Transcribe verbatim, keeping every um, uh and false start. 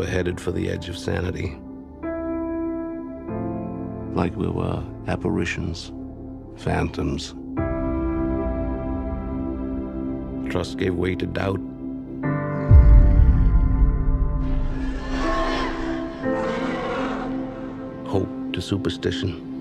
were headed for the edge of sanity. Like we were apparitions, phantoms. Trust gave way to doubt. Hope to superstition.